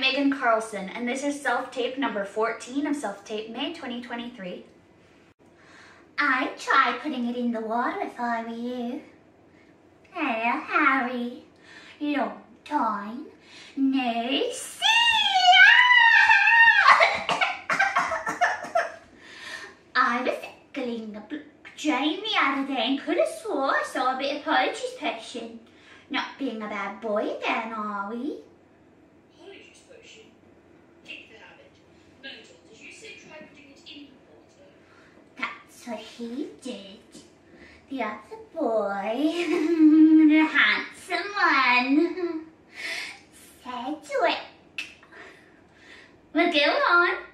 Megan Carlson, and this is self-tape number 14 of self-tape May 2023. I'd try putting it in the water if I were you. Hello, Harry. Long time no see. I was going a drain the other day and could have swore I saw a bit of Polyjuice potion. Not being a bad boy again, are we? Polyjuice potion? Kick the habit. Myrtle, did you say try putting it in the water? That's what he did. The other boy, the handsome one, said to it. Well, go on.